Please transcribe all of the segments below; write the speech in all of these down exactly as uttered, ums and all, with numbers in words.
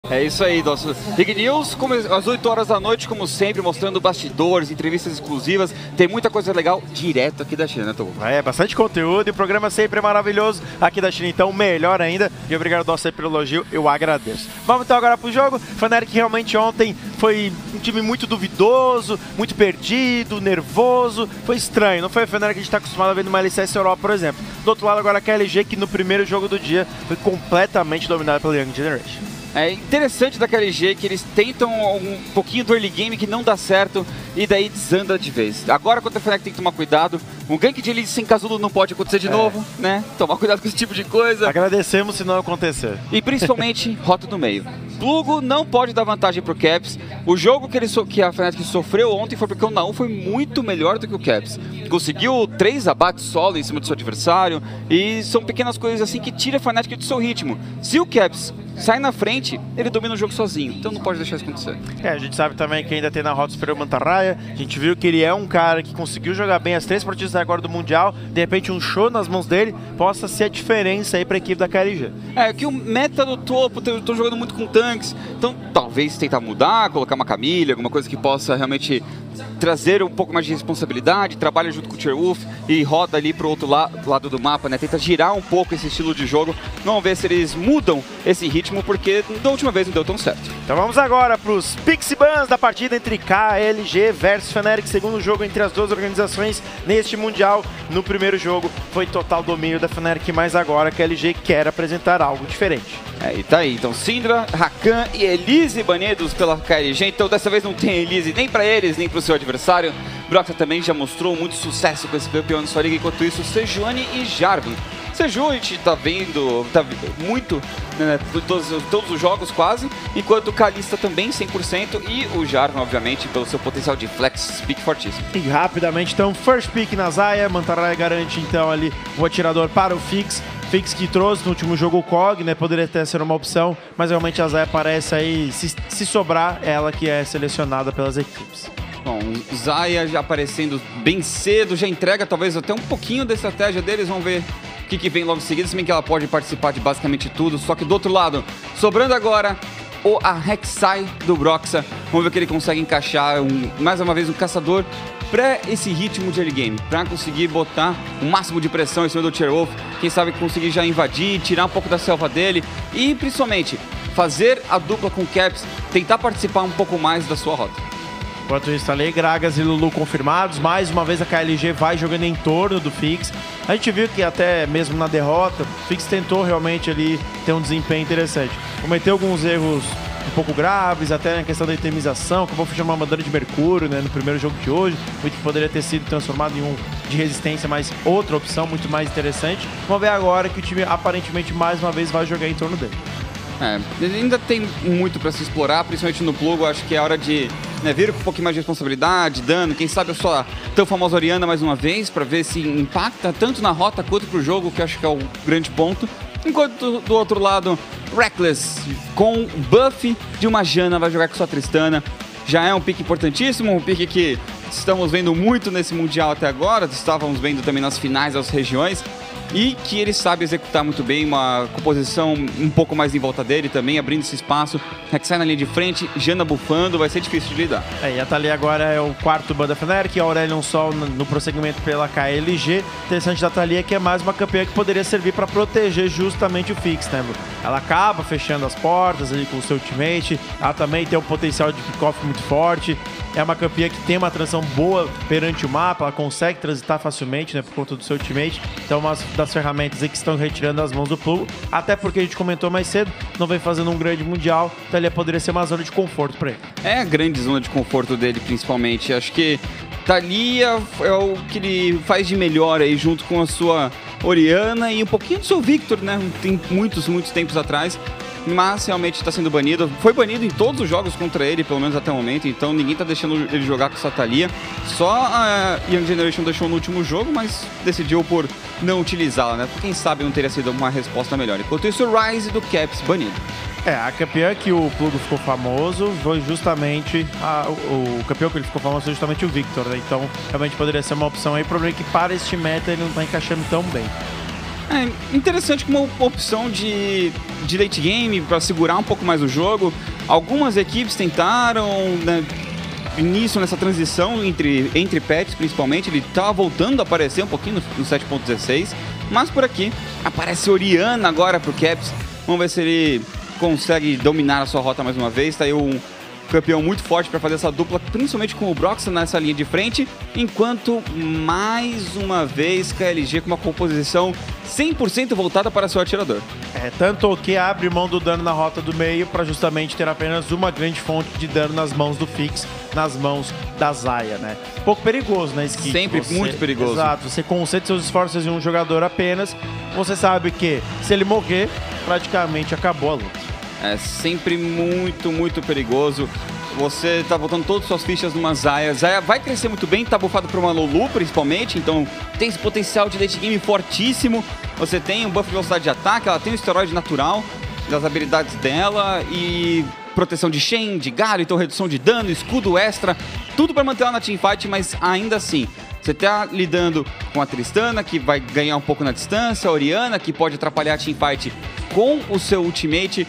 É isso aí, nosso Rig News, como às oito horas da noite, como sempre, mostrando bastidores, entrevistas exclusivas. Tem muita coisa legal direto aqui da China, né, Togo? É, bastante conteúdo e o programa sempre é maravilhoso aqui da China, então melhor ainda. E obrigado, Dossi, pelo elogio, eu agradeço. Vamos então agora pro jogo. Fnatic realmente ontem foi um time muito duvidoso, muito perdido, nervoso. Foi estranho, não foi a Fnatic que a gente está acostumado a ver no L C S Europa, por exemplo. Do outro lado agora a K L G, que no primeiro jogo do dia foi completamente dominada pela Young Generation. É interessante da K L G que eles tentam um pouquinho do early game que não dá certo e daí desanda de vez. Agora contra a Fnatic tem que tomar cuidado. Um gank de elite sem casulo não pode acontecer de é. novo, né? Tomar cuidado com esse tipo de coisa. Agradecemos se não acontecer. E principalmente rota do meio. Plugo não pode dar vantagem pro Caps. O jogo que, ele so que a Fnatic sofreu ontem foi porque o Naum foi muito melhor do que o Caps. Conseguiu três abates solo em cima do seu adversário e são pequenas coisas assim que tira a Fnatic do seu ritmo. Se o Caps sai na frente, ele domina o jogo sozinho, então não pode deixar isso acontecer. É, a gente sabe também que ainda tem na rota superior o Mantarraya, a gente viu que ele é um cara que conseguiu jogar bem as três partidas agora do Mundial, de repente um show nas mãos dele possa ser a diferença aí pra equipe da K L G. É, que o meta do topo, eu tô jogando muito com tanques, então talvez tentar mudar, colocar uma Camille, alguma coisa que possa realmente trazer um pouco mais de responsabilidade, trabalha junto com o Tierwolf e roda ali pro outro la lado do mapa, né? Tenta girar um pouco esse estilo de jogo. Vamos ver se eles mudam esse ritmo, porque da última vez não deu tão certo. Então vamos agora pros Pixie Bans da partida entre K L G versus Fnatic, segundo jogo entre as duas organizações neste Mundial. No primeiro jogo foi total domínio da Fnatic, mas agora a K L G quer apresentar algo diferente. É, e tá aí, então Syndra, Rakan e Elise banidos pela K L G, então dessa vez não tem Elise nem pra eles, nem pro seu adversário. Broxah também já mostrou muito sucesso com esse campeão de sua liga, enquanto isso Sejuani e Jarvan. Seju a gente tá vendo, tá muito, né, todos, todos os jogos quase, enquanto o Kalista também cem por cento e o Jarvan, obviamente, pelo seu potencial de flex pick fortíssimo. E rapidamente, então, first pick na Xayah, Mantarraya garante então ali o atirador para o Fix. Fix que trouxe no último jogo o C O G, né? Poderia até ser uma opção, mas realmente a Xayah parece aí, se, se sobrar, ela que é selecionada pelas equipes. Bom, Xayah já aparecendo bem cedo, já entrega talvez até um pouquinho da estratégia deles, vamos ver o que, que vem logo em seguida, se bem que ela pode participar de basicamente tudo, só que do outro lado, sobrando agora o a Rek'Sai do Broxah, vamos ver o que ele consegue encaixar, um, mais uma vez um caçador para esse ritmo de early game, para conseguir botar o máximo de pressão em cima do Tierwolf, quem sabe conseguir já invadir, tirar um pouco da selva dele e principalmente fazer a dupla com o Caps, tentar participar um pouco mais da sua rota. Enquanto isso, tá ali, Gragas e Lulu confirmados. Mais uma vez a K L G vai jogando em torno do Fix. A gente viu que até mesmo na derrota, o Fix tentou realmente ali ter um desempenho interessante. Cometeu alguns erros um pouco graves, até na questão da itemização, acabou fechando uma armadura de mercúrio, né, no primeiro jogo de hoje, muito que poderia ter sido transformado em um de resistência, mas outra opção muito mais interessante. Vamos ver agora que o time aparentemente mais uma vez vai jogar em torno dele. É, ainda tem muito para se explorar, principalmente no Plugo. Acho que é hora de, né, vir com um pouquinho mais de responsabilidade, dano, quem sabe a sua tão famosa Orianna mais uma vez, para ver se impacta tanto na rota quanto pro jogo, que acho que é o grande ponto. Enquanto do outro lado, Reckless com buff de uma Janna vai jogar com sua Tristana. Já é um pique importantíssimo, um pique que estamos vendo muito nesse Mundial até agora, estávamos vendo também nas finais das regiões. E que ele sabe executar muito bem uma composição um pouco mais em volta dele também, abrindo esse espaço. Rek'Sai na linha de frente, Janna bufando, vai ser difícil de lidar. É, e a Thalia agora é o quarto ban da Fnatic, a Aurelion Sol no, no prosseguimento pela K L G. Interessante da Thalia que é mais uma campeã que poderia servir para proteger justamente o Fix, né, Lu? Ela acaba fechando as portas ali com o seu ultimate, ela também tem um potencial de pick-off muito forte. É uma campeã que tem uma transição boa perante o mapa, ela consegue transitar facilmente, né, por conta do seu ultimate. Então, uma das ferramentas aí que estão retirando as mãos do Plugo, até porque a gente comentou mais cedo, não vem fazendo um grande mundial, então ele poderia ser uma zona de conforto para ele. É a grande zona de conforto dele, principalmente. Acho que Thalia é o que ele faz de melhor aí, junto com a sua Orianna e um pouquinho do seu Victor, né, tem muitos, muitos tempos atrás. Mas realmente está sendo banido. Foi banido em todos os jogos contra ele, pelo menos até o momento. Então ninguém está deixando ele jogar com essa Thalia. Só a Young Generation deixou no último jogo, mas decidiu por não utilizá-la, né? Quem sabe não teria sido uma resposta melhor. Enquanto isso, o Ryze do Caps banido. É, a campeã que o Plugo ficou famoso foi justamente a, o, o campeão que ele ficou famoso foi justamente o Victor, né? Então realmente poderia ser uma opção aí. O problema é que para este meta ele não está encaixando tão bem. É interessante como uma opção de, de late game para segurar um pouco mais o jogo. Algumas equipes tentaram, né, início nessa transição entre, entre patches, principalmente. Ele tá voltando a aparecer um pouquinho no, no sete ponto dezesseis, mas por aqui aparece Orianna agora pro Caps. Vamos ver se ele consegue dominar a sua rota mais uma vez. Tá aí um campeão muito forte para fazer essa dupla, principalmente com o Broxah nessa linha de frente, enquanto mais uma vez K L G com uma composição cem por cento voltada para seu atirador. É, tanto que abre mão do dano na rota do meio para justamente ter apenas uma grande fonte de dano nas mãos do Fix, nas mãos da Xayah, né? Um pouco perigoso, né, Skit? Sempre você, muito perigoso. Exato, você concentra seus esforços em um jogador apenas, você sabe que se ele morrer, praticamente acabou a luta. É sempre muito, muito perigoso. Você tá botando todas as suas fichas numa Xayah. Xayah vai crescer muito bem, tá bufado por uma Lulu principalmente, então tem esse potencial de late game fortíssimo. Você tem um buff de velocidade de ataque, ela tem um esteroide natural das habilidades dela e proteção de Shen, de galho, então redução de dano, escudo extra, tudo para manter ela na teamfight, mas ainda assim, você tá lidando com a Tristana, que vai ganhar um pouco na distância, a Orianna, que pode atrapalhar a teamfight com o seu ultimate,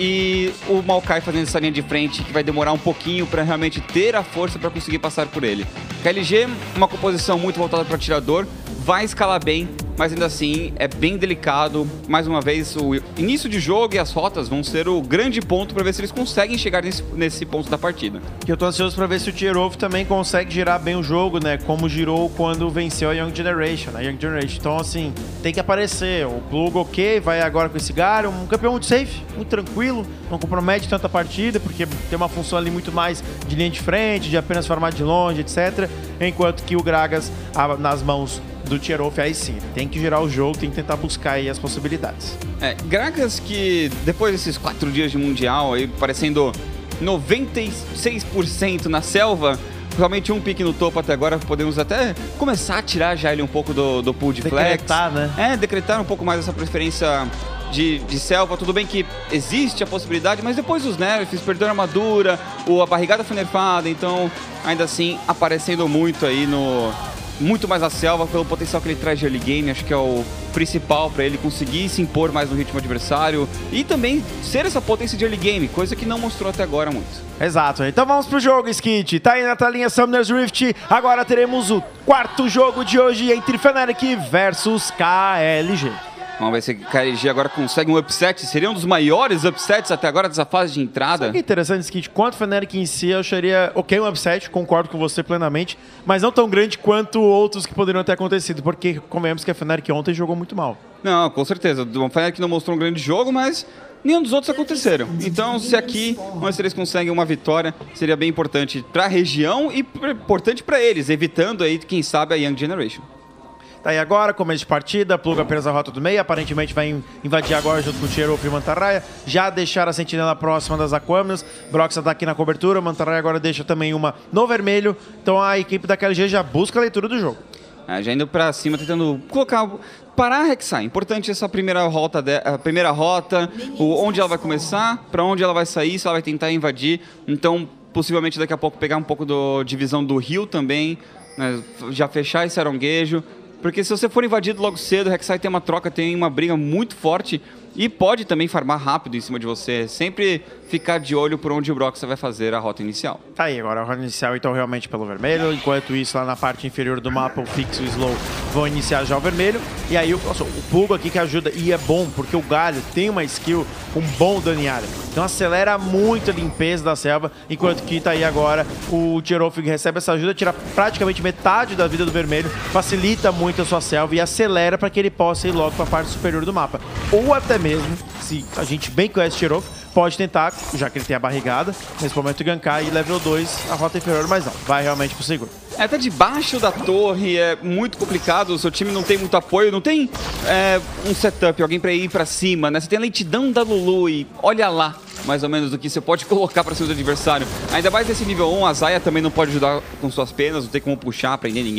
e o Maokai fazendo essa linha de frente, que vai demorar um pouquinho para realmente ter a força para conseguir passar por ele. K L G, uma composição muito voltada para o atirador, vai escalar bem, mas ainda assim é bem delicado. Mais uma vez, o início de jogo e as rotas vão ser o grande ponto para ver se eles conseguem chegar nesse, nesse ponto da partida. Que eu tô ansioso para ver se o Tierov também consegue girar bem o jogo, né? Como girou quando venceu a Young Generation, a Young Generation. Então, assim, tem que aparecer. O Plug, ok, vai agora com esse Galho, um campeão muito safe, muito tranquilo, não compromete tanto a partida, porque tem uma função ali muito mais de linha de frente, de apenas farmar de longe, etcétera. Enquanto que o Gragas, nas mãos do Tierov, aí sim, tem que girar o jogo, tem que tentar buscar aí as possibilidades. É, Gragas que depois desses quatro dias de Mundial, aí parecendo noventa e seis por cento na selva, realmente um pique no topo até agora, podemos até começar a tirar já ele um pouco do, do pool de flex. Decretar, né? É, decretar um pouco mais essa preferência de, de selva. Tudo bem que existe a possibilidade, mas depois os nerfs, perdeu a armadura, ou a barrigada foi nerfada, então ainda assim aparecendo muito aí no... muito mais a selva pelo potencial que ele traz de early game. Acho que é o principal para ele conseguir se impor mais no ritmo adversário e também ser essa potência de early game, coisa que não mostrou até agora muito. Exato, então vamos pro jogo, Skit. Tá aí na telinha Summoner's Rift. Agora teremos o quarto jogo de hoje entre Fnatic versus K L G. Vamos ver se K L G agora consegue um upset. Seria um dos maiores upsets até agora dessa fase de entrada. Sabe que é interessante, Skit? Quanto o Fnatic em si, eu acharia ok um upset, concordo com você plenamente, mas não tão grande quanto outros que poderiam ter acontecido, porque convenhamos que a Fnatic ontem jogou muito mal. Não, com certeza. O Fnatic não mostrou um grande jogo, mas nenhum dos outros aconteceram. Então, se aqui, vamos ver se eles conseguem uma vitória, seria bem importante para a região e importante para eles, evitando aí, quem sabe, a Young Generation. Tá aí agora, começo de partida, Plug apenas a rota do meio, aparentemente vai invadir agora junto com o Tierov e o Mantarraya, já deixar a sentinela próxima das Aquaminas, Broxah tá aqui na cobertura, o Mantarraya agora deixa também uma no vermelho, então a equipe da K L G já busca a leitura do jogo. É, já indo pra cima, tentando colocar, parar a Rek'Sai. Importante essa primeira rota, de, a primeira rota, o, onde ela vai começar, pra onde ela vai sair, se ela vai tentar invadir, então possivelmente daqui a pouco pegar um pouco da divisão do rio também, né, já fechar esse aronguejo. Porque se você for invadido logo cedo, o Rek'Sai tem uma troca, tem uma briga muito forte e pode também farmar rápido em cima de você. Sempre ficar de olho por onde o Broxah vai fazer a rota inicial. Tá aí, agora a rota inicial então realmente pelo vermelho. Enquanto isso, lá na parte inferior do mapa, o Fix e o Slow vão iniciar já o vermelho. E aí o, nossa, o Plug aqui que ajuda, e é bom, porque o Galho tem uma skill com bom dano em área. Então acelera muito a limpeza da selva, enquanto que tá aí agora o Tierov recebe essa ajuda, tira praticamente metade da vida do vermelho, facilita muito a sua selva e acelera para que ele possa ir logo para a parte superior do mapa. Ou até mesmo, se a gente bem conhece o Tierov, pode tentar, já que ele tem a barrigada, nesse momento gankar e level dois a rota inferior, mas não, vai realmente pro seguro. É, tá debaixo da torre, é muito complicado, o seu time não tem muito apoio, não tem é, um setup, alguém pra ir pra cima, né? Você tem a lentidão da Lulu e olha lá, mais ou menos, do que você pode colocar pra cima do adversário. Ainda mais nesse nível um, a Xayah também não pode ajudar com suas penas, não tem como puxar, prender ninguém.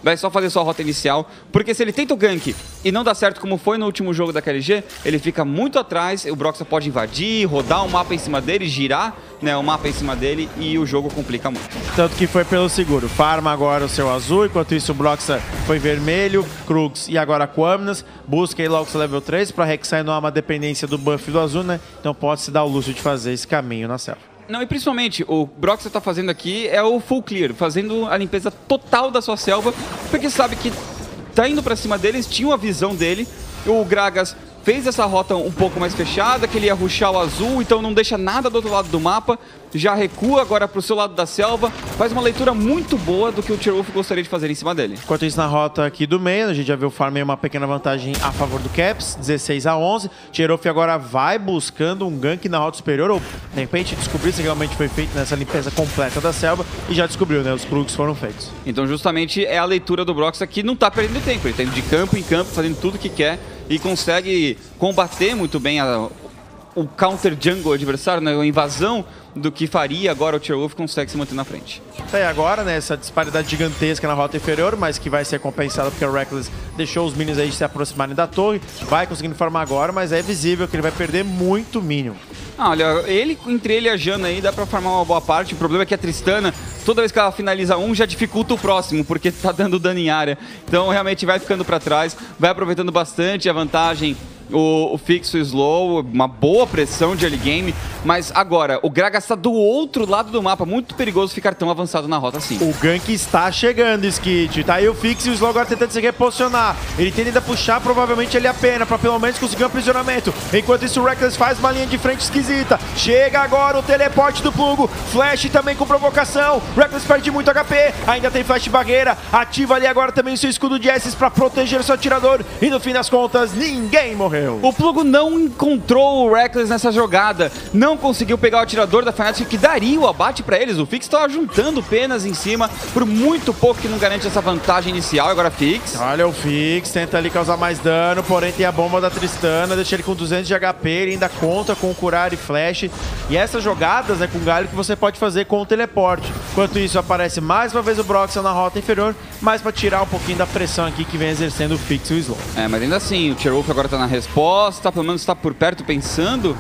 vai só fazer sua rota inicial, porque se ele tenta o gank e não dá certo como foi no último jogo da K L G, ele fica muito atrás, o Broxah pode invadir, rodar o mapa em cima dele, girar, né, o mapa em cima dele e o jogo complica muito. Tanto que foi pelo seguro. Farma agora o seu azul, enquanto isso o Broxah foi vermelho, Krugs e agora Quamnas. Busca aí logo o seu level três para Rek'Sai não há uma dependência do buff do azul, né? Então pode-se dar o luxo de fazer esse caminho na selva. Não, e principalmente, o Broxah tá fazendo aqui é o full clear, fazendo a limpeza total da sua selva, porque sabe que tá indo pra cima deles, tinha a visão dele, o Gragas fez essa rota um pouco mais fechada, que ele ia rushar o azul, então não deixa nada do outro lado do mapa, já recua agora pro seu lado da selva, faz uma leitura muito boa do que o Tierwolf gostaria de fazer em cima dele. Enquanto isso, na rota aqui do meio, a gente já viu o Farm uma pequena vantagem a favor do Caps, dezesseis a onze. Tierwolf agora vai buscando um gank na rota superior, ou de repente descobrir se realmente foi feito nessa limpeza completa da selva, e já descobriu, né? Os Krugs foram feitos. Então justamente é a leitura do Broxah que não tá perdendo tempo, ele tá indo de campo em campo, fazendo tudo que quer, e consegue combater muito bem a, o counter jungle adversário, né? A invasão do que faria agora o Tierwolf, consegue se manter na frente. Até agora, né, essa disparidade gigantesca na rota inferior, mas que vai ser compensada porque o Rekkles deixou os minions aí se aproximarem da torre, vai conseguindo farmar agora, mas é visível que ele vai perder muito minion. Ah, olha, ele, entre ele e a Janna aí, dá pra farmar uma boa parte. O problema é que a Tristana, toda vez que ela finaliza um, já dificulta o próximo, porque tá dando dano em área. Então, realmente, vai ficando pra trás, vai aproveitando bastante a vantagem. O, o fixo slow, uma boa pressão de early game, mas agora, o Gragas está do outro lado do mapa, muito perigoso ficar tão avançado na rota assim. O gank está chegando, Skit. Tá aí o fixo e o slow agora tentando se reposicionar. Ele tenta ainda puxar, provavelmente ele a pena, para pelo menos conseguir um aprisionamento. Enquanto isso, o Rekkles faz uma linha de frente esquisita. Chega agora o teleporte do Plugo. Flash também com provocação. Rekkles perde muito H P, ainda tem flash barreira. Ativa ali agora também o seu escudo de Esses para proteger o seu atirador. E no fim das contas, ninguém morreu. O Plugo não encontrou o Rekkles nessa jogada, não conseguiu pegar o atirador da Fnatic que daria o abate pra eles. O Fix estava juntando penas em cima, por muito pouco que não garante essa vantagem inicial. Agora Fix. Olha o Fix, tenta ali causar mais dano, porém tem a bomba da Tristana, deixa ele com duzentos de H P, ele ainda conta com o curar e flash. E essas jogadas, né, com galho que você pode fazer com o teleporte. Enquanto isso, aparece mais uma vez o Broxah na rota inferior, mais pra tirar um pouquinho da pressão aqui que vem exercendo o Fix e o Slow. É, mas ainda assim, o Tierwolf agora tá na resposta, pelo menos tá por perto pensando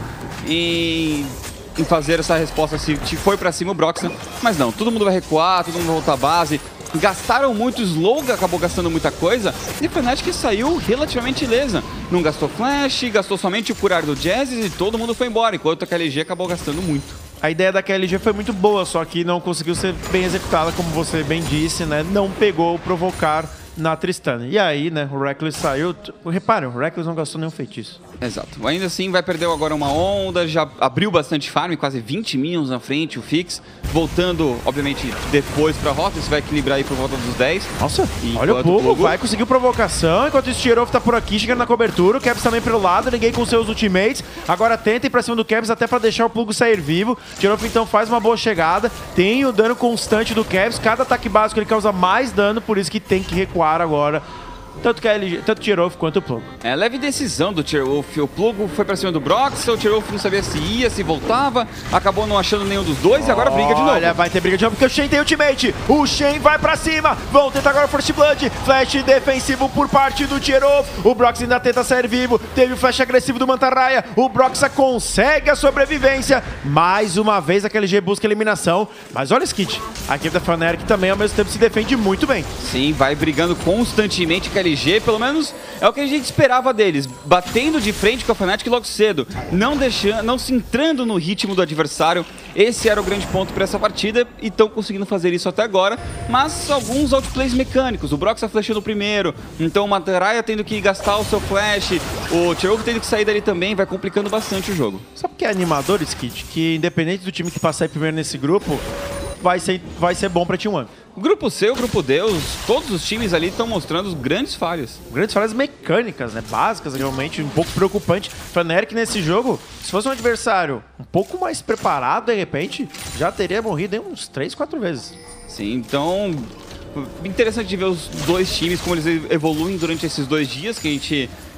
em, em fazer essa resposta se foi pra cima o Broxah. Mas não, todo mundo vai recuar, todo mundo vai voltar à base. Gastaram muito, o Slow acabou gastando muita coisa e a Fnatic saiu relativamente ilesa. Não gastou flash, gastou somente o curar do Jazz e todo mundo foi embora, enquanto a K L G acabou gastando muito. A ideia da K L G foi muito boa, só que não conseguiu ser bem executada, como você bem disse, né? Não pegou o provocar na Tristana. E aí, né, o Rekkles saiu... Reparem, o Rekkles não gastou nenhum feitiço. Exato. Ainda assim, vai perder agora uma onda, já abriu bastante farm, quase vinte minions na frente, o Fix. Voltando, obviamente, depois pra rota, isso vai equilibrar aí por volta dos dez. Nossa, olha o Plugo, vai conseguir provocação, enquanto o Tierwolf tá por aqui, chegando na cobertura, o Caps também pelo lado, ninguém com seus ultimates. Agora tenta ir pra cima do Caps até pra deixar o Plugo sair vivo. O Tierwolf então faz uma boa chegada, tem o dano constante do Caps, cada ataque básico ele causa mais dano, por isso que tem que recuar agora. Tanto, que a L G, tanto o Tierwolf quanto o Plugo. É, leve decisão do Tierwolf. O Plugo foi pra cima do Broxah, o Tierwolf não sabia se ia, se voltava, acabou não achando nenhum dos dois e agora briga de novo. Olha, vai ter briga de novo porque o Shen tem ultimate. O Shen vai pra cima, vão tentar agora First Blood. Flash defensivo por parte do Tierwolf. O Broxah ainda tenta sair vivo, teve o flash agressivo do Mantarraya. O Broxah consegue a sobrevivência. Mais uma vez a K L G busca eliminação. Mas olha o Skit, a equipe da Fnatic também ao mesmo tempo se defende muito bem. Sim, vai brigando constantemente com a K L G, pelo menos é o que a gente esperava deles, batendo de frente com a Fnatic logo cedo, não deixando, não se entrando no ritmo do adversário. Esse era o grande ponto para essa partida e estão conseguindo fazer isso até agora, mas alguns outplays mecânicos, o Broxah flashando primeiro, então o Mantarraya tendo que gastar o seu flash, o Tierwolf tendo que sair dali também, vai complicando bastante o jogo. Sabe o que é animador, Skit? Que independente do time que passar primeiro nesse grupo, vai ser, vai ser bom pra T um. O grupo C, o grupo D, os, todos os times ali estão mostrando grandes falhas. Grandes falhas mecânicas, né? Básicas, realmente, um pouco preocupante. Fnatic nesse jogo, se fosse um adversário um pouco mais preparado, de repente, já teria morrido em uns três, quatro vezes. Sim, então... Interessante de ver os dois times, como eles evoluem durante esses dois dias que a gente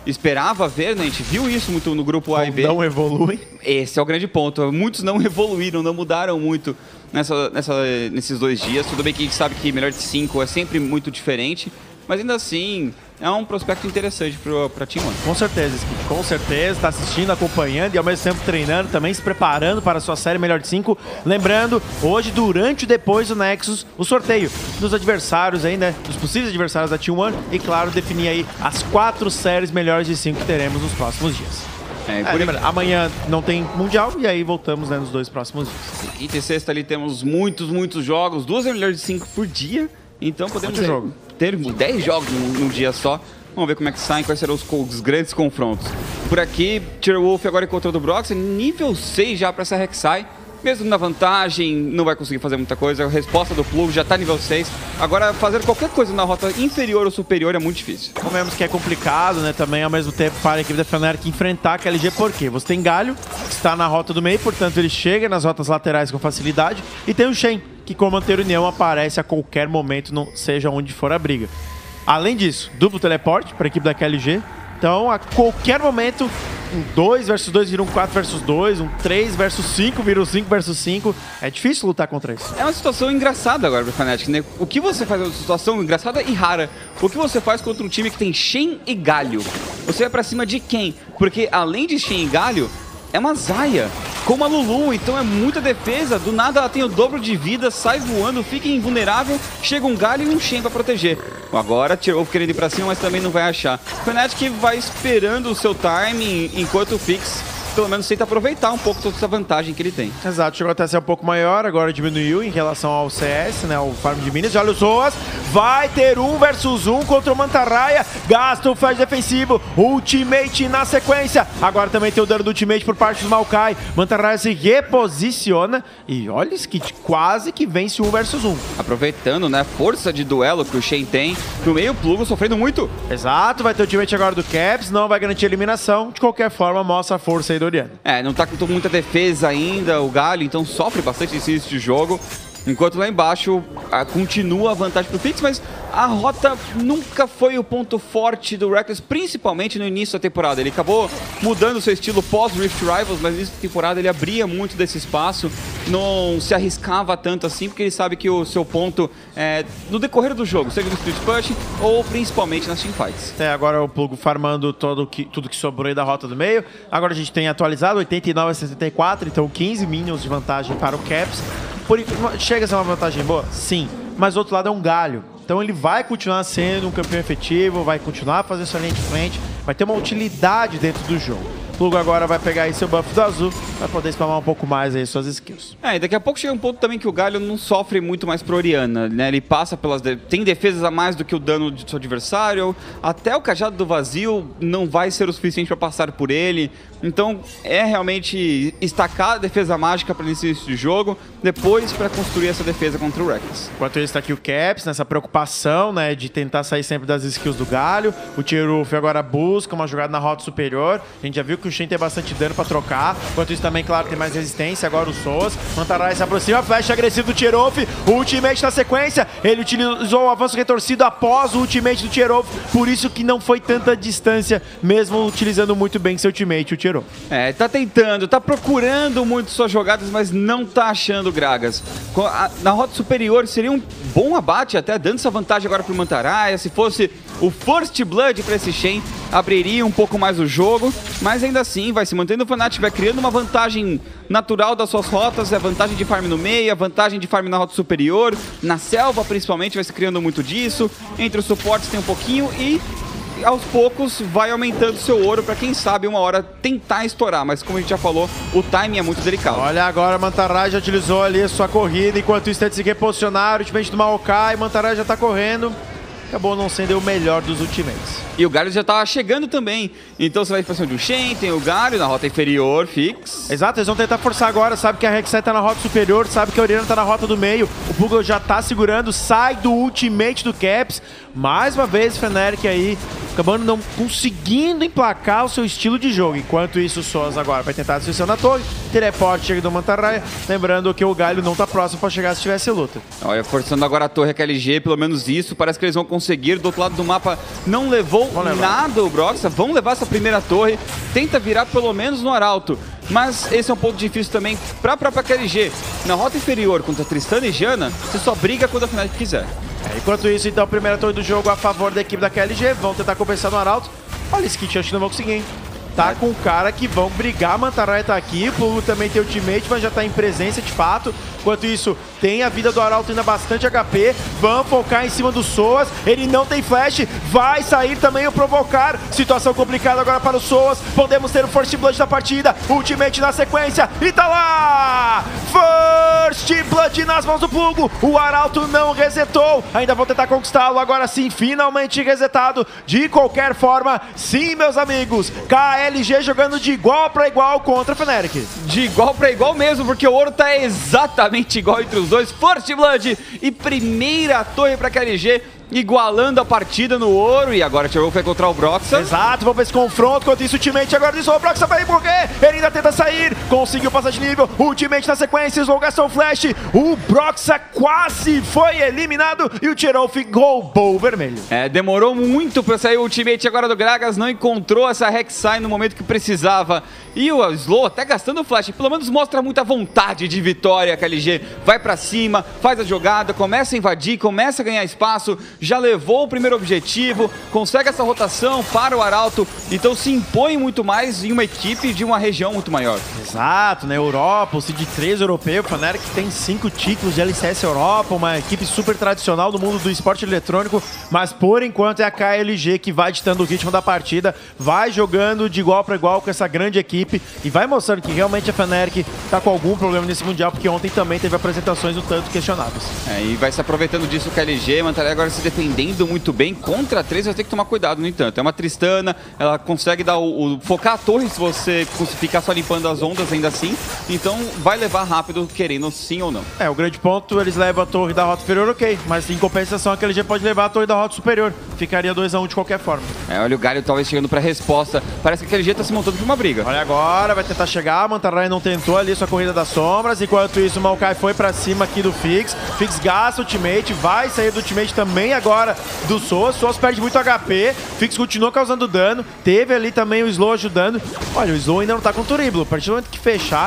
esperava ver, né? A gente viu isso muito no grupo A e B. Não evoluem. Esse é o grande ponto. Muitos não evoluíram, não mudaram muito nessa, nessa, nesses dois dias. Tudo bem que a gente sabe que melhor de cinco é sempre muito diferente, mas ainda assim é um prospecto interessante para a Team One. Com certeza, Skip, com certeza. Está assistindo, acompanhando e ao mesmo tempo treinando, também se preparando para a sua série melhor de cinco. Lembrando, hoje, durante e depois do Nexus, o sorteio dos adversários aí, né? Dos possíveis adversários da Team One e, claro, definir aí as quatro séries melhores de cinco que teremos nos próximos dias. É, É, por... lembra, amanhã não tem Mundial e aí voltamos, né, nos dois próximos dias. Quinta e sexta ali temos muitos, muitos jogos, duas melhores de cinco por dia, então podemos ter, jogo? ter dez jogos num, num dia só. Vamos ver como é que saem, quais serão os, os grandes confrontos. Por aqui, TierWolf agora encontrando o Brox, nível seis já para essa Rek'Sai. Mesmo na vantagem, não vai conseguir fazer muita coisa. A resposta do Plug já está nível seis. Agora, fazer qualquer coisa na rota inferior ou superior é muito difícil. Comemos que é complicado, né? Também, ao mesmo tempo, para a equipe da Fnatic enfrentar a K L G. Por quê? Você tem Galio, que está na rota do meio, portanto, ele chega nas rotas laterais com facilidade. E tem o Shen, que com manter união aparece a qualquer momento, não, seja onde for a briga. Além disso, duplo teleporte para a equipe da K L G. Então, a qualquer momento, um dois versus dois vira um quatro versus dois, um três versus cinco vira um cinco versus cinco. É difícil lutar contra isso. É uma situação engraçada agora para Fnatic, né? O que você faz é uma situação engraçada e rara. O que você faz contra um time que tem Shen e Galio? Você vai para cima de quem? Porque além de Shen e Galio, é uma Xayah com uma Lulu, então é muita defesa. Do nada ela tem o dobro de vida, sai voando, fica invulnerável, chega um Galio e um Shen para proteger. Agora tirou querendo ir pra cima, mas também não vai achar. Fnatic vai esperando o seu time, enquanto o Fix pelo menos tenta aproveitar um pouco toda essa vantagem que ele tem. Exato, chegou até a ser um pouco maior, agora diminuiu em relação ao C S, né, o farm de minions. Olha os Zoas, vai ter um versus um contra o Mantarraya, gasta o flash defensivo, ultimate na sequência. Agora também tem o dano do ultimate por parte do Maokai. Mantarraya se reposiciona e olha isso, que quase que vence um versus um. Aproveitando, né, a força de duelo que o Shen tem, pro meio Plugo sofrendo muito. Exato, vai ter o ultimate agora do Caps, não vai garantir a eliminação. De qualquer forma, mostra a força aí do Orianna. É, não tá com muita defesa ainda o Galio, então sofre bastante nesse início de jogo. Enquanto lá embaixo a, continua a vantagem pro Fix, mas a rota nunca foi o ponto forte do Rekkles, principalmente no início da temporada. Ele acabou mudando seu estilo pós-Rift Rivals, mas no início da temporada ele abria muito desse espaço, não se arriscava tanto assim, porque ele sabe que o seu ponto é no decorrer do jogo, seja no split push ou principalmente nas teamfights. É, agora o Plugo farmando todo que, tudo que sobrou aí da rota do meio. Agora a gente tem atualizado oitenta e nove a sessenta e quatro, então quinze minions de vantagem para o Caps. Por, chega a ser uma vantagem boa? Sim, mas do outro lado é um Galio. Então ele vai continuar sendo um campeão efetivo, vai continuar fazendo sua linha de frente, vai ter uma utilidade dentro do jogo. O Plugo agora vai pegar aí seu buff do azul para poder spamar um pouco mais aí suas skills. É, e daqui a pouco chega um ponto também que o Galio não sofre muito mais pro Orianna, né? Ele passa pelas... De... tem defesas a mais do que o dano do seu adversário, até o cajado do vazio não vai ser o suficiente para passar por ele. Então é realmente estacar a defesa mágica para esse início de jogo, depois para construir essa defesa contra o Rekkles. Enquanto isso, está aqui o Caps, nessa preocupação, né, de tentar sair sempre das skills do Galio. O TierWolf agora busca uma jogada na rota superior. A gente já viu que o Shen tem bastante dano para trocar. Enquanto isso também, claro, tem mais resistência. Agora o Soas. Mantarraya se aproxima, flash agressivo do TierWolf. Ultimate na sequência. Ele utilizou o avanço retorcido após o ultimate do TierWolf. Por isso que não foi tanta distância, mesmo utilizando muito bem seu ultimate, o TierWolf. É, tá tentando, tá procurando muito suas jogadas, mas não tá achando Gragas. Na rota superior seria um bom abate, até dando essa vantagem agora pro Mantarraya. Se fosse o First Blood para esse Shen, abriria um pouco mais o jogo, mas ainda assim vai se mantendo o Fnatic, vai criando uma vantagem natural das suas rotas, a vantagem de farm no meio, a vantagem de farm na rota superior, na selva principalmente vai se criando muito disso, entre os suportes tem um pouquinho e aos poucos vai aumentando seu ouro para quem sabe uma hora tentar estourar, mas como a gente já falou, o timing é muito delicado. Olha agora, Mantarraya já utilizou ali a sua corrida, enquanto isso tem de se reposicionar, o ultimate do Maokai, Mantarraya já tá correndo. Acabou não sendo o melhor dos ultimates. E o Galio já tá chegando também. Então você vai pra cima de um Shen, tem o Galio na rota inferior, Fix. Exato, eles vão tentar forçar agora. Sabe que a Rek'Sai tá na rota superior, sabe que a Orianna tá na rota do meio. O Plugo já tá segurando, sai do ultimate do Caps. Mais uma vez, Fnatic aí acabando não conseguindo emplacar o seu estilo de jogo. Enquanto isso, o Soaz agora vai tentar destruição na torre. Teleporte chega do Manta Ray. Lembrando que o Galio não tá próximo pra chegar se tivesse luta. Olha, forçando agora a torre K L G, pelo menos isso. Parece que eles vão conseguir. Do outro lado do mapa não levou nada o Broxah. Vão levar essa primeira torre. Tenta virar pelo menos no Arauto. Mas esse é um pouco difícil também para a própria K L G. Na rota inferior contra Tristana e Janna, você só briga quando a Fnatic quiser. É, enquanto isso, então, a primeira torre do jogo a favor da equipe da K L G. Vão tentar compensar no Arauto. Olha, esse kit acho que não vão conseguir, hein? Tá com um cara que vão brigar, Manta Ray tá aqui, o Plugo também tem ultimate, mas já tá em presença de fato. Enquanto isso, tem a vida do Arauto ainda bastante H P, vão focar em cima do Soaz, ele não tem flash, vai sair também o provocar. Situação complicada agora para o Soaz, podemos ter o First Blood da partida, ultimate na sequência, e tá lá! First Blood nas mãos do Plugo, o Arauto não resetou, ainda vão tentar conquistá-lo, agora sim, finalmente resetado, de qualquer forma, sim, meus amigos, K L G jogando de igual para igual contra a Fnatic. De igual para igual mesmo, porque o ouro tá exatamente igual entre os dois. First Blood e primeira torre para K L G, igualando a partida no ouro. E agora o T-Wolf vai encontrar o Broxah. Exato, vamos ver esse confronto. Enquanto isso, ultimate agora disso, o Broxah vai morrer. Ele ainda tenta sair, conseguiu passar de nível. Ultimate na sequência, exlogação flash. O Broxah quase foi eliminado e o T-Wolf roubou o vermelho. É, demorou muito para sair o ultimate agora do Gragas. Não encontrou essa Rek'Sai no momento que precisava. E o Slow até gastando o flash, pelo menos mostra muita vontade de vitória. A K L G vai pra cima, faz a jogada, começa a invadir, começa a ganhar espaço, já levou o primeiro objetivo, consegue essa rotação para o Arauto, então se impõe muito mais em uma equipe de uma região muito maior. Exato, né? Europa, o Seed três europeu, o Fnatic tem cinco títulos de L C S Europa, uma equipe super tradicional no mundo do esporte eletrônico, mas por enquanto é a K L G que vai ditando o ritmo da partida, vai jogando de igual para igual com essa grande equipe e vai mostrando que realmente a Fnatic tá com algum problema nesse Mundial, porque ontem também teve apresentações um tanto questionáveis. É, e vai se aproveitando disso o K L G, Manta Ray agora se defendendo muito bem, contra três vai ter que tomar cuidado, no entanto. É uma Tristana, ela consegue dar o, o focar a torre se você ficar só limpando as ondas ainda assim, então vai levar rápido, querendo sim ou não. É, o grande ponto, eles levam a torre da rota inferior, ok, mas em compensação a K L G pode levar a torre da rota superior, ficaria dois a um de qualquer forma. É, olha o Galio talvez chegando pra resposta, parece que a K L G tá se montando pra uma briga. Olha agora, vai tentar chegar, Manta Ray não tentou ali sua corrida das sombras, enquanto isso o Maokai foi pra cima aqui do Fix, Fix gasta o ultimate, vai sair do ultimate também agora do Soaz, Soaz perde muito H P, Fix continua causando dano, teve ali também o Slow ajudando, olha, o Slow ainda não tá com o Turiblo, a partir do momento que fechar,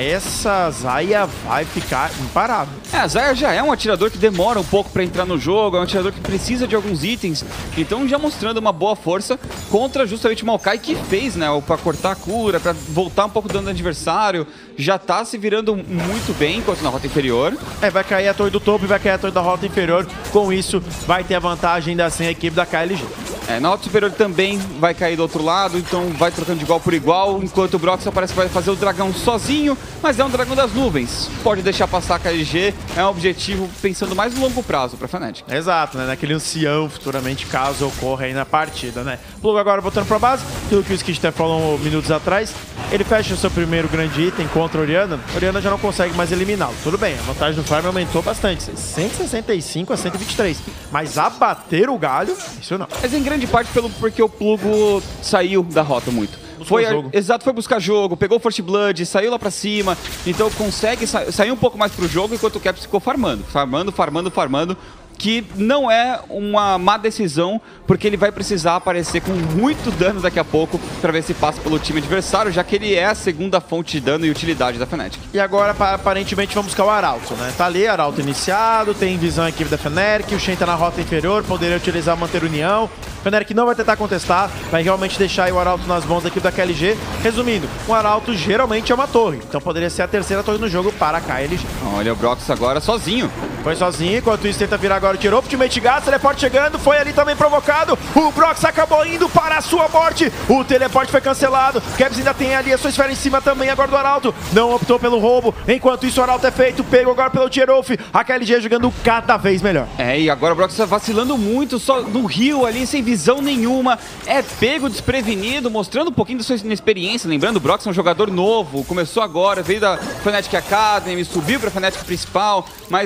essa Xayah vai ficar imparável. É, a Xayah já é um atirador que demora um pouco pra entrar no jogo, é um atirador que precisa de alguns itens, então já mostrando uma boa força contra justamente o Maokai, que fez, né, pra cortar a cura, pra voltar um pouco do dano do adversário, já tá se virando muito bem enquanto na rota inferior. É, vai cair a torre do topo e vai cair a torre da rota inferior, com isso vai ter a vantagem ainda assim a equipe da K L G. É, na rota superior também vai cair do outro lado, então vai trocando de igual por igual, enquanto o Broxah parece que vai fazer o dragão sozinho, mas é um dragão das nuvens, pode deixar passar a K L G, é um objetivo pensando mais no longo prazo pra Fnatic. Exato, né, naquele ancião futuramente caso ocorra aí na partida, né. Plugo agora voltando pra base, aquilo que o Skit até falou minutos atrás, ele fecha o seu primeiro grande item contra a Orianna, a Orianna já não consegue mais eliminá-lo, tudo bem, a vantagem do farm aumentou bastante, cento e sessenta e cinco a cento e vinte e três, mas abater o Galio, isso não. Mas em grande parte pelo porque o Plugo saiu da rota muito. Foi, jogo. Exato, foi buscar jogo, pegou o First Blood, saiu lá pra cima, então consegue sa sair um pouco mais pro jogo, enquanto o Caps ficou farmando, farmando, farmando, farmando, que não é uma má decisão, porque ele vai precisar aparecer com muito dano daqui a pouco para ver se passa pelo time adversário, já que ele é a segunda fonte de dano e utilidade da Fnatic. E agora, aparentemente, vamos buscar o Arauto, né? Tá ali, Arauto iniciado, tem visão a equipe da Fnatic, o Shen tá na rota inferior, poderia utilizar manter união. Fnatic não vai tentar contestar, vai realmente deixar o Arauto nas mãos da equipe da K L G. Resumindo, o Arauto geralmente é uma torre, então poderia ser a terceira torre no jogo para a K L G. Olha o Broxah agora sozinho. Foi sozinho, enquanto isso tenta virar agora o tirou, ultimate gasta, teleporte chegando, foi ali também provocado, o Broxah acabou indo para a sua morte, o teleporte foi cancelado, Caps ainda tem ali a sua esfera em cima também agora do Arauto, não optou pelo roubo, enquanto isso o Arauto é feito, pego agora pelo T-Wolf, a K L G jogando cada vez melhor. É, e agora o Broxah vacilando muito, só no rio ali, sem visão nenhuma, é pego desprevenido, mostrando um pouquinho da sua inexperiência, lembrando o Broxah é um jogador novo, começou agora, veio da Fnatic Academy, subiu para a Fnatic principal, mas a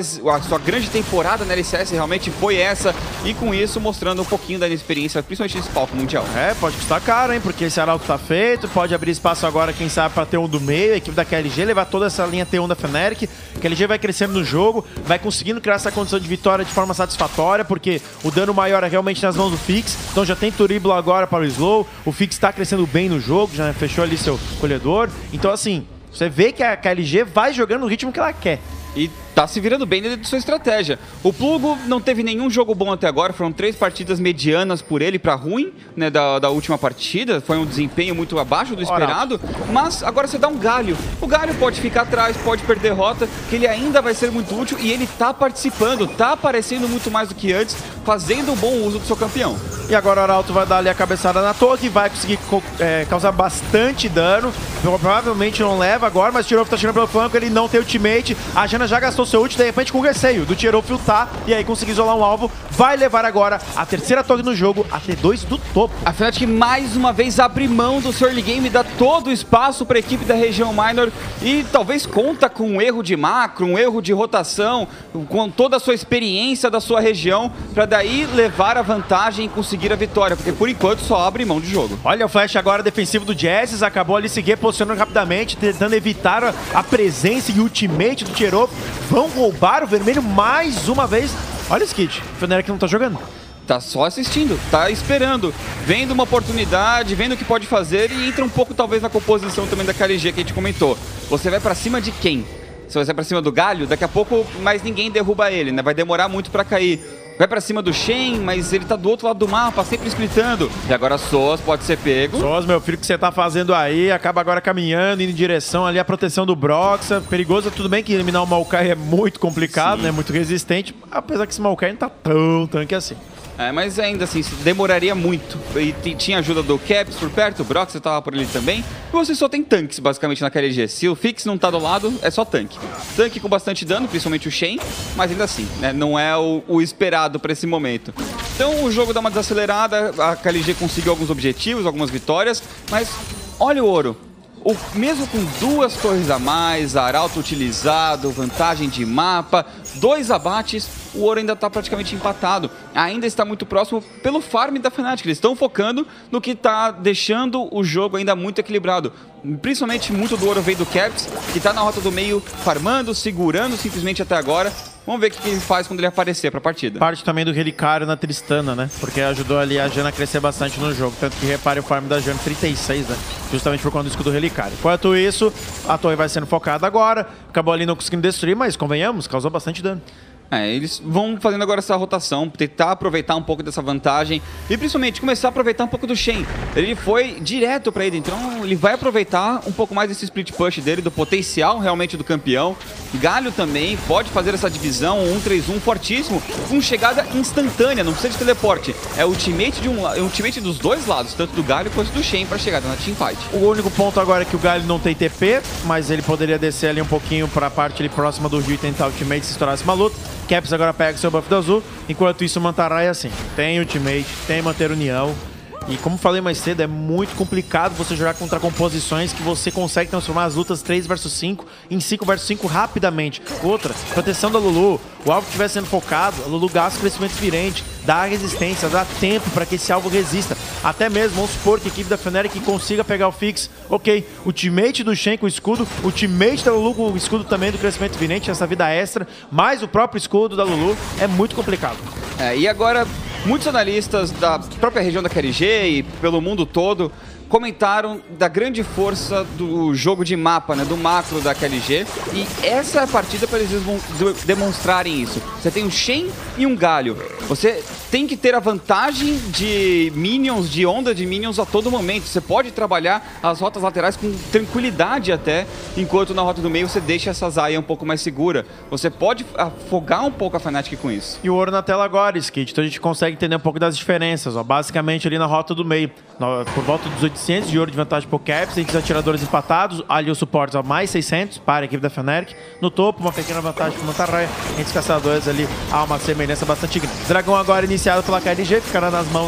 sua grande temporada na L C S realmente foi essa, e com isso mostrando um pouquinho da inexperiência, principalmente nesse palco mundial. É, pode custar caro, hein, porque esse Arauto tá feito, pode abrir espaço agora, quem sabe, pra ter um do meio, a equipe da K L G levar toda essa linha T um da Fnatic. A K L G vai crescendo no jogo, vai conseguindo criar essa condição de vitória de forma satisfatória, porque o dano maior é realmente nas mãos do Fix, então já tem Turíbulo agora para o Slow, o Fix tá crescendo bem no jogo, já fechou ali seu colhedor, então assim, você vê que a K L G vai jogando no ritmo que ela quer. E tá se virando bem dentro de sua estratégia. O Plugo não teve nenhum jogo bom até agora, foram três partidas medianas por ele pra ruim, né, da, da última partida. Foi um desempenho muito abaixo do esperado, mas agora você dá um Galho. O Galho pode ficar atrás, pode perder rota, que ele ainda vai ser muito útil e ele tá participando, tá aparecendo muito mais do que antes, fazendo um bom uso do seu campeão. E agora o Arauto vai dar ali a cabeçada na torre, vai conseguir é, causar bastante dano. Provavelmente não leva agora, mas o Tierolf tá tirando pelo flanco, ele não tem ultimate. A Janna já gastou seu ult, de repente com receio do Tierolf ultar e aí conseguir isolar um alvo. Vai levar agora a terceira torre no jogo, a T dois do topo. A Fnatic mais uma vez abre mão do seu early game, dá todo o espaço para a equipe da região minor e talvez conta com um erro de macro, um erro de rotação, com toda a sua experiência da sua região, para daí levar a vantagem e conseguir a vitória, porque por enquanto só abre mão de jogo. Olha o flash agora defensivo do Jazz, acabou ali se reposicionando rapidamente, tentando evitar a, a presença e ultimate do Tierolf. Vão roubar o vermelho mais uma vez. Olha o Skid, o Fnatic não tá jogando. Tá só assistindo, tá esperando, vendo uma oportunidade, vendo o que pode fazer e entra um pouco talvez na composição também da K L G que a gente comentou. Você vai pra cima de quem? Se você vai pra cima do Galho, daqui a pouco mais ninguém derruba ele, né? Vai demorar muito pra cair. Vai pra cima do Shen, mas ele tá do outro lado do mapa, sempre splitando. E agora Soas pode ser pego. Soas, meu filho, o que você tá fazendo aí? Acaba agora caminhando, indo em direção ali à proteção do Broxa. Perigoso, tudo bem que eliminar o Maokai é muito complicado, Sim. né? Muito resistente. Apesar que esse Maokai não tá tão tanque assim. É, mas ainda assim, demoraria muito. E tinha ajuda do Caps por perto, o Brox estava por ali também. E você só tem tanques, basicamente, na K L G. Se o Fix não tá do lado, é só tanque. Tanque com bastante dano, principalmente o Shen, mas ainda assim, né, não é o, o esperado para esse momento. Então o jogo dá uma desacelerada, a K L G conseguiu alguns objetivos, algumas vitórias, mas olha o ouro. O, mesmo com duas torres a mais, Arauto utilizado, vantagem de mapa, dois abates, o ouro ainda está praticamente empatado. Ainda está muito próximo pelo farm da Fnatic. Eles estão focando no que está deixando o jogo ainda muito equilibrado. Principalmente muito do ouro veio do Caps, que está na rota do meio, farmando, segurando simplesmente até agora. Vamos ver o que ele faz quando ele aparecer pra partida. Parte também do Relicário na Tristana, né? Porque ajudou ali a Janna a crescer bastante no jogo. Tanto que repare o farm da Janna, trinta e seis, né? Justamente por conta do escudo do Relicário. Enquanto isso, a torre vai sendo focada agora. Acabou ali não conseguindo destruir, mas convenhamos, causou bastante dano. É, eles vão fazendo agora essa rotação, tentar aproveitar um pouco dessa vantagem e principalmente começar a aproveitar um pouco do Shen. Ele foi direto para ele, então ele vai aproveitar um pouco mais desse split push dele, do potencial realmente do campeão. Galho também pode fazer essa divisão, um três um fortíssimo, com chegada instantânea, não precisa de teleporte. É ultimate, de um, é ultimate dos dois lados, tanto do Galho quanto do Shen para chegada na teamfight. O único ponto agora é que o Galho não tem T P, mas ele poderia descer ali um pouquinho para a parte ali próxima do rio e tentar ultimate se estourar uma luta. Caps agora pega o seu buff do azul, enquanto isso o Mantarai assim, tem ultimate, tem manter união. E como falei mais cedo, é muito complicado você jogar contra composições que você consegue transformar as lutas três versus cinco em cinco versus cinco rapidamente. Outra, proteção da Lulu. O alvo que estiver sendo focado, a Lulu gasta crescimento virente, dá resistência, dá tempo para que esse alvo resista. Até mesmo, vamos supor que a equipe da Fnatic consiga pegar o Fix. Ok, ultimate do Shen com o escudo, ultimate da Lulu com o escudo também do crescimento virente, essa vida extra, mais o próprio escudo da Lulu, é muito complicado. É, e agora, muitos analistas da própria região da K L G e pelo mundo todo comentaram da grande força do jogo de mapa, né, do macro da K L G, e essa é a partida para eles vão demonstrarem isso. Você tem um Shen e um Galho. Você tem que ter a vantagem de minions, de onda de minions a todo momento. Você pode trabalhar as rotas laterais com tranquilidade até, enquanto na rota do meio você deixa essa Zaya um pouco mais segura. Você pode afogar um pouco a Fnatic com isso. E o ouro na tela agora, Skid. Então a gente consegue entender um pouco das diferenças. Ó. Basicamente ali na rota do meio, por volta dos oitocentos de ouro de vantagem por Caps, entre os atiradores empatados, ali os suportes a mais seiscentos para a equipe da Fnatic. No topo, uma pequena vantagem para o Mantarai. Entre os caçadores ali há uma semelhança bastante grande. Dragão agora iniciado pela K L G, ficará nas mãos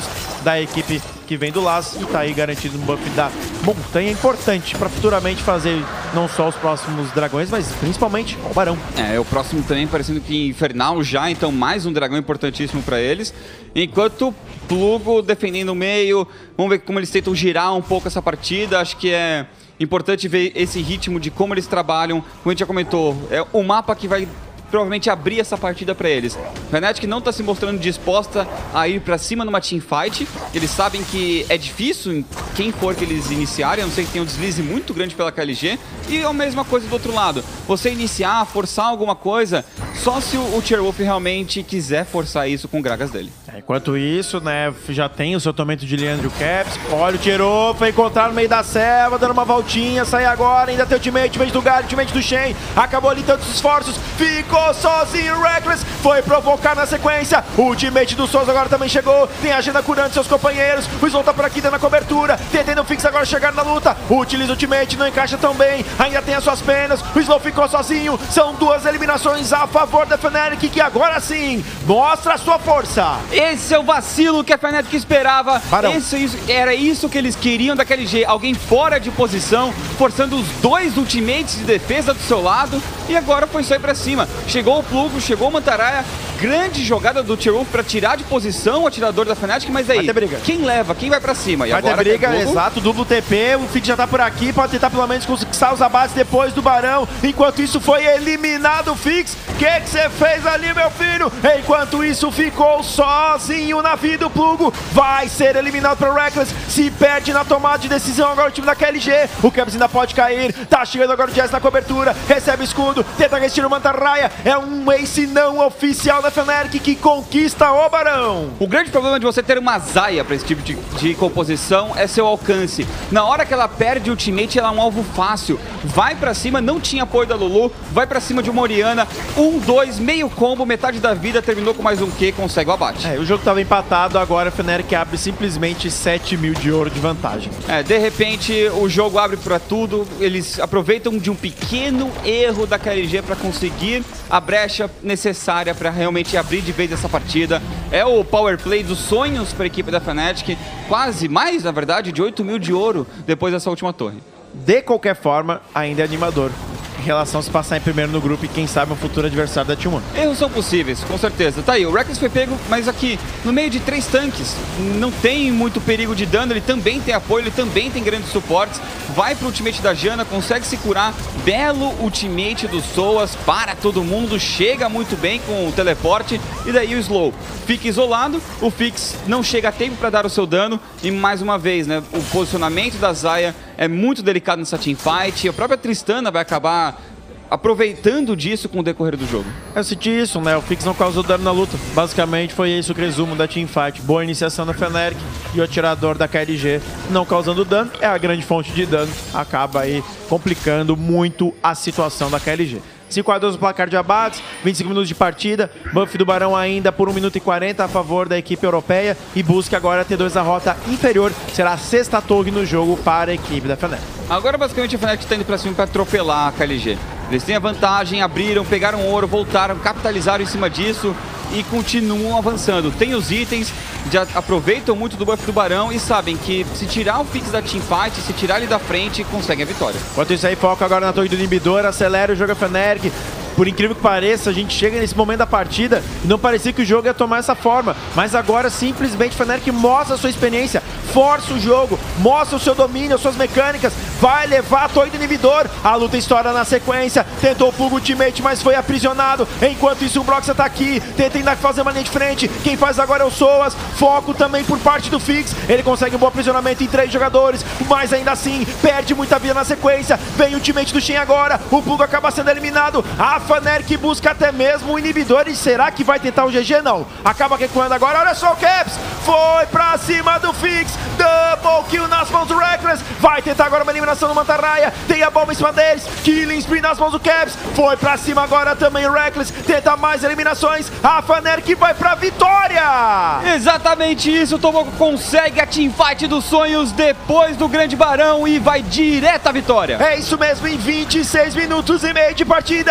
da equipe que vem do Laz e tá aí garantido um buff da montanha importante para futuramente fazer não só os próximos dragões, mas principalmente o Barão. É, o próximo também parecendo que Infernal já, então mais um dragão importantíssimo para eles. Enquanto Plugo defendendo o meio, vamos ver como eles tentam girar um pouco essa partida, acho que é importante ver esse ritmo de como eles trabalham, como a gente já comentou, é o mapa que vai provavelmente abrir essa partida para eles. Fnatic não está se mostrando disposta a ir para cima numa teamfight. Eles sabem que é difícil quem for que eles iniciarem, a não ser que tenha um deslize muito grande pela K L G. E é a mesma coisa do outro lado. Você iniciar, forçar alguma coisa, só se o Tierwolf realmente quiser forçar isso com o Gragas dele. É, enquanto isso, né, já tem o seu tormento de Liandry Caps. Olha o Tierwolf, foi encontrar no meio da selva, dando uma voltinha, sai agora, ainda tem o ultimate, vez do Gary, ultimate do Shen. Acabou ali tantos esforços, ficou sozinho, Rekkles foi provocar na sequência, o ultimate do Souls agora também chegou, tem a agenda curando seus companheiros, o Slow tá por aqui dando a cobertura, tentando o Fix agora chegar na luta, utiliza o ultimate, não encaixa tão bem, ainda tem as suas penas, o Slow ficou sozinho, são duas eliminações a favor da Fnatic, que agora sim mostra a sua força. Esse é o vacilo que a Fnatic esperava, Esse, isso, era isso que eles queriam da K L G, alguém fora de posição, forçando os dois ultimates de defesa do seu lado, e agora foi sair pra cima. Chegou o Plugo, chegou o Mantarraya, grande jogada do Tierwolf pra tirar de posição o atirador da Fnatic, mas aí, quem leva? Quem vai pra cima? E vai agora ter briga, é exato, duplo T P, o Fix já tá por aqui, pode tentar pelo menos conquistar os abates depois do Barão, enquanto isso foi eliminado o Fix. O que que você fez ali, meu filho? Enquanto isso ficou sozinho na vida, o Plugo vai ser eliminado pro Rekkles, se perde na tomada de decisão agora o time da K L G, o Caps ainda pode cair, tá chegando agora o Jazz na cobertura, recebe o escudo, tenta resistir o Mantarraya, é um ace não oficial da Fnatic que conquista o Barão. O grande problema de você ter uma Xayah para esse tipo de, de composição é seu alcance. Na hora que ela perde o ultimate, ela é um alvo fácil. Vai pra cima, não tinha apoio da Lulu, vai pra cima de uma Orianna, um, dois, meio combo, metade da vida, terminou com mais um Q, consegue o abate. É, o jogo tava empatado, agora a Fnatic abre simplesmente sete mil de ouro de vantagem. É, de repente o jogo abre pra tudo, eles aproveitam de um pequeno erro da K L G pra conseguir a brecha necessária para realmente abrir de vez essa partida. É o power play dos sonhos para a equipe da Fnatic, quase mais, na verdade, de oito mil de ouro depois dessa última torre. De qualquer forma, ainda é animador em relação a se passar em primeiro no grupo e quem sabe um futuro adversário da T um. Erros são possíveis, com certeza. Tá aí, o Rekkles foi pego, mas aqui, no meio de três tanques, não tem muito perigo de dano, ele também tem apoio, ele também tem grandes suportes, vai pro ultimate da Janna, consegue se curar, belo ultimate do Soaz para todo mundo, chega muito bem com o teleporte, e daí o Slow fica isolado, o Fix não chega a tempo para dar o seu dano, e mais uma vez, né, o posicionamento da Xayah é muito delicado nessa teamfight, a própria Tristana vai acabar aproveitando disso com o decorrer do jogo. Eu senti isso, né? O Fix não causou dano na luta. Basicamente foi esse o resumo da teamfight. Boa iniciação da Fnatic e o atirador da K L G não causando dano. É a grande fonte de dano. Acaba aí complicando muito a situação da K L G. cinco a dois no placar de abates, vinte e cinco minutos de partida, buff do Barão ainda por um minuto e quarenta a favor da equipe europeia e busca agora T dois na rota inferior, será a sexta torre no jogo para a equipe da Fnatic. Agora basicamente a Fnatic está indo para cima para atropelar a K L G. Eles têm a vantagem, abriram, pegaram ouro, voltaram, capitalizaram em cima disso e continuam avançando. Tem os itens, já aproveitam muito do buff do Barão e sabem que se tirar o Fix da teamfight, se tirar ele da frente, conseguem a vitória. Enquanto isso aí, foca agora na torre do inibidor, acelera o jogo da Fnatic. Por incrível que pareça, a gente chega nesse momento da partida e não parecia que o jogo ia tomar essa forma. Mas agora, simplesmente, a Fnatic mostra a sua experiência, força o jogo, mostra o seu domínio, as suas mecânicas, vai levar a torre do inibidor. A luta estoura na sequência, tentou o fuga ultimate, mas foi aprisionado. Enquanto isso, o Brox tá aqui, tenta ainda fazer uma linha de frente. Quem faz agora é o Soaz, foco também por parte do Fix. Ele consegue um bom aprisionamento em três jogadores, mas ainda assim, perde muita vida na sequência. Vem o ultimate do Shen agora, o Plugo acaba sendo eliminado. A Fnatic busca até mesmo o inibidor e será que vai tentar o G G? Não. Acaba recuando agora, olha só o Caps, foi pra cima do Fix, double kill nas mãos do Rekkles, vai tentar agora uma eliminação no Mantarraya, tem a bomba em cima deles, killing spree nas mãos do Caps, foi pra cima agora também o Rekkles, tenta mais eliminações, a Fnatic vai pra vitória! Exatamente isso, o Tomogo consegue a teamfight dos sonhos depois do Grande Barão e vai direto à vitória. É isso mesmo, em vinte e seis minutos e meio de partida, Next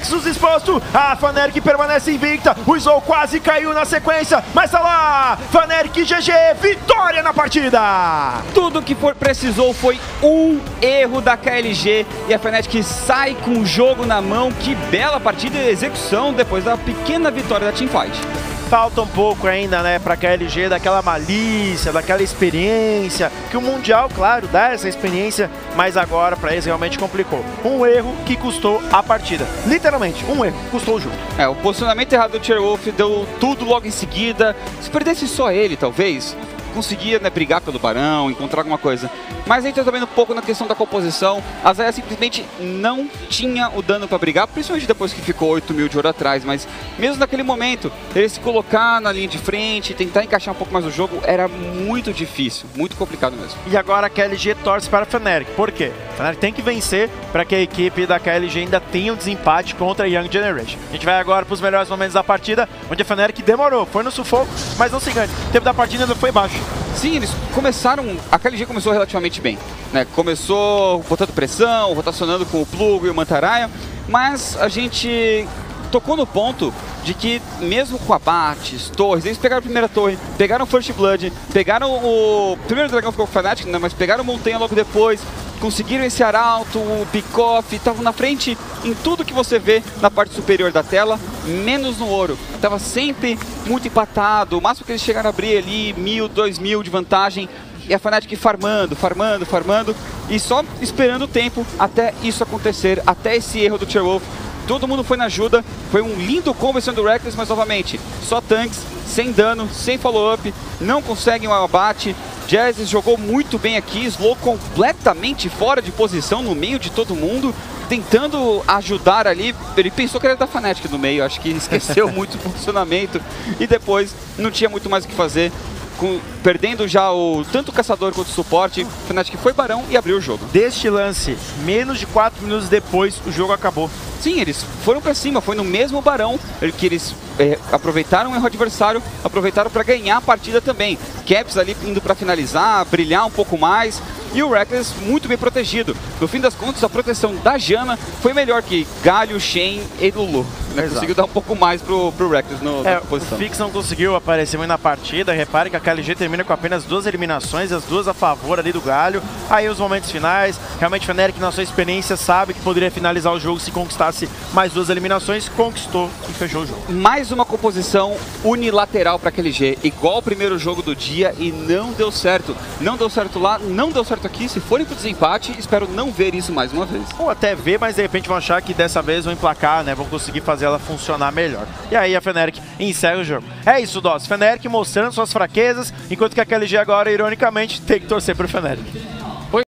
Nexus exposto, a Fnatic permanece invicta, o Slow quase caiu na sequência, mas tá lá, Fnatic G G, vitória na partida! Tudo que for, precisou foi um erro da K L G e a Fnatic sai com o jogo na mão. Que bela partida e execução depois da pequena vitória da Teamfight. Falta um pouco ainda, né, pra K L G, daquela malícia, daquela experiência, que o Mundial, claro, dá essa experiência, mas agora pra eles realmente complicou. Um erro que custou a partida. Literalmente, um erro, custou o jogo. É, o posicionamento errado do Tierwolf deu tudo logo em seguida. Se perdesse só ele, talvez, conseguia, né, brigar pelo Barão, encontrar alguma coisa. Mas entra também um pouco na questão da composição. A Xayah simplesmente não tinha o dano para brigar, principalmente depois que ficou oito mil de ouro atrás. Mas mesmo naquele momento, ele se colocar na linha de frente, tentar encaixar um pouco mais o jogo, era muito difícil, muito complicado mesmo. E agora a K L G torce para a Fnatic. Por quê? A Fnatic tem que vencer para que a equipe da K L G ainda tenha um desempate contra a Young Generation. A gente vai agora para os melhores momentos da partida, onde a Fnatic demorou, foi no sufoco, mas não se engane, o tempo da partida ainda foi baixo. Sim, eles começaram, a K L G começou relativamente bem, né? Começou botando pressão, rotacionando com o Plug e o Mantarraya, mas a gente tocou no ponto de que mesmo com abates, torres, eles pegaram a primeira torre, pegaram o First Blood, pegaram o primeiro dragão ficou com o Fnatic, né? Mas pegaram o Montanha logo depois, conseguiram esse arauto, o pick-off, estavam na frente em tudo que você vê na parte superior da tela, menos no ouro. Tava sempre muito empatado, o máximo que eles chegaram a abrir ali, mil, dois mil de vantagem, e a Fnatic farmando, farmando, farmando, e só esperando o tempo até isso acontecer, até esse erro do Tierwolf. Todo mundo foi na ajuda, foi um lindo combo esse do Rekkles, mas novamente, só tanques, sem dano, sem follow-up, não conseguem um abate. Jazz jogou muito bem aqui, Slow completamente fora de posição no meio de todo mundo, tentando ajudar ali. Ele pensou que era da Fnatic no meio, acho que esqueceu muito o posicionamento e depois não tinha muito mais o que fazer. Com, perdendo já o, tanto o caçador quanto o suporte, o Fnatic foi Barão e abriu o jogo. Deste lance, menos de quatro minutos depois, o jogo acabou. Sim, eles foram pra cima, foi no mesmo Barão que eles é, aproveitaram o erro adversário, aproveitaram para ganhar a partida também. Caps ali indo para finalizar, brilhar um pouco mais, e o Rekkles muito bem protegido. No fim das contas, a proteção da Janna foi melhor que Galio, Shen e Lulu. Né? Conseguiu dar um pouco mais pro, pro Rekkles no, é, na posição. O Fix não conseguiu aparecer muito na partida. Repare que a K L G termina com apenas duas eliminações, as duas a favor ali do Galio. Aí os momentos finais, realmente a Fnatic na sua experiência sabe que poderia finalizar o jogo se conquistasse mais duas eliminações, conquistou e fechou o jogo. Mais uma composição unilateral para a K L G, igual o primeiro jogo do dia, e não deu certo. Não deu certo lá, não deu certo aqui. Se forem pro desempate, espero não ver isso mais uma vez. Ou até ver, mas de repente vão achar que dessa vez vão emplacar, né? Vão conseguir fazer ela funcionar melhor. E aí a Fnatic encerra o jogo. É isso, Doss. Fnatic mostrando suas fraquezas, enquanto que a K L G agora, ironicamente, tem que torcer pro Fnatic.